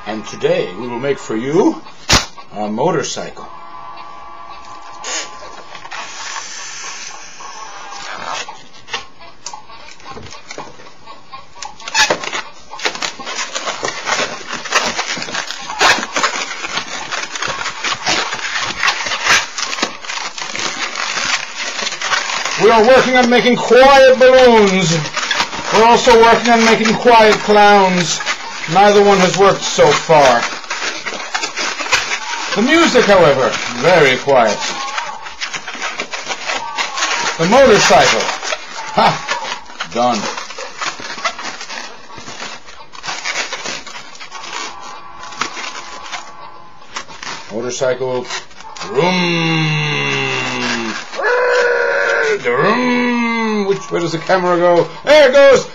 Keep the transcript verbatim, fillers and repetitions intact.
And today we will make for you a motorcycle. We are working on making quiet balloons. We're also working on making quiet clowns. Neither one has worked so far. The music, however, very quiet. The motorcycle. Ha! Done. Motorcycle. Vroom. Vroom. Which way does the camera go? There it goes.